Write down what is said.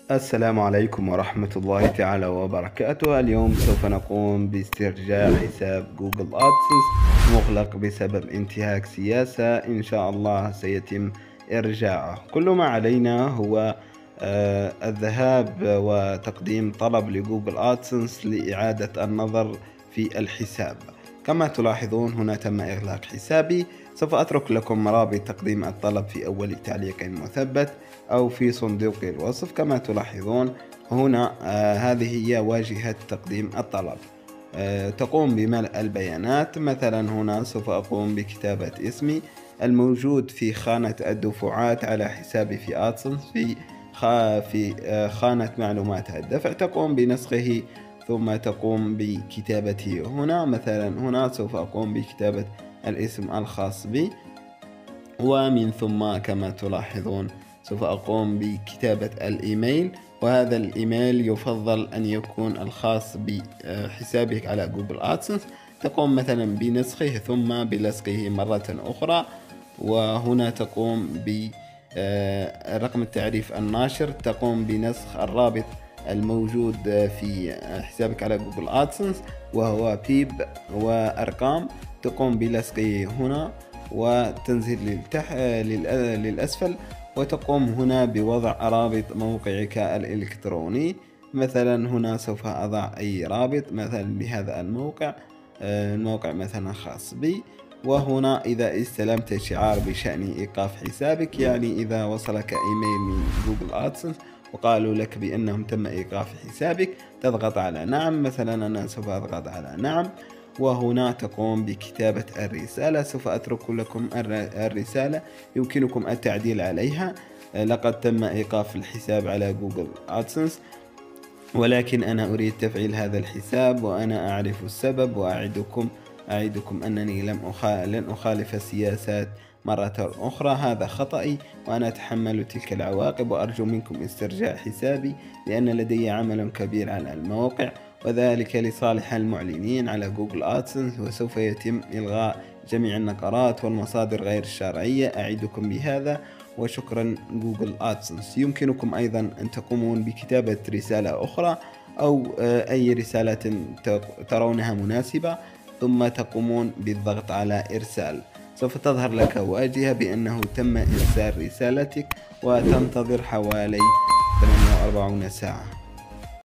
السلام عليكم ورحمة الله تعالى وبركاته. اليوم سوف نقوم باسترجاع حساب جوجل أدسنس مغلق بسبب انتهاك سياسة. إن شاء الله سيتم إرجاعه. كل ما علينا هو الذهاب وتقديم طلب لجوجل أدسنس لإعادة النظر في الحساب. كما تلاحظون هنا تم إغلاق حسابي. سوف أترك لكم رابط تقديم الطلب في أول تعليق مثبت أو في صندوق الوصف. كما تلاحظون هنا هذه هي واجهة تقديم الطلب. تقوم بملء البيانات. مثلا هنا سوف أقوم بكتابة اسمي الموجود في خانة الدفعات على حسابي في أدسنس في خانة معلومات الدفع. تقوم بنسخه ثم تقوم بكتابته هنا. مثلا هنا سوف أقوم بكتابة الاسم الخاص بي، ومن ثم كما تلاحظون سوف أقوم بكتابة الإيميل، وهذا الإيميل يفضل أن يكون الخاص بحسابك على جوجل أدسنس. تقوم مثلا بنسخه ثم بلصقه مرة أخرى، وهنا تقوم برقم التعريف الناشر. تقوم بنسخ الرابط الموجود في حسابك على جوجل أدسنس وهو بيب وأرقام. تقوم بلصقه هنا وتنزل للأسفل، وتقوم هنا بوضع رابط موقعك الإلكتروني. مثلا هنا سوف أضع أي رابط مثلا بهذا الموقع مثلا خاص بي. وهنا إذا استلمت شعار بشأن إيقاف حسابك، يعني إذا وصلك إيميل من جوجل أدسنس وقالوا لك بأنهم تم إيقاف حسابك، تضغط على نعم. مثلا أنا سوف أضغط على نعم، وهنا تقوم بكتابة الرسالة. سوف أترك لكم الرسالة يمكنكم التعديل عليها. لقد تم إيقاف الحساب على جوجل أدسنس، ولكن أنا أريد تفعيل هذا الحساب وأنا أعرف السبب، أعدكم أنني لن أخالف السياسات مرة أخرى. هذا خطأي وأنا أتحمل تلك العواقب، وأرجو منكم استرجاع حسابي لأن لدي عمل كبير على الموقع، وذلك لصالح المعلنين على جوجل أدسنس. وسوف يتم إلغاء جميع النقرات والمصادر غير الشرعية. أعدكم بهذا وشكرا جوجل أدسنس. يمكنكم أيضا أن تقومون بكتابة رسالة أخرى أو أي رسالة ترونها مناسبة، ثم تقومون بالضغط على إرسال. سوف تظهر لك واجهة بأنه تم إرسال رسالتك، وتنتظر حوالي 48 ساعة.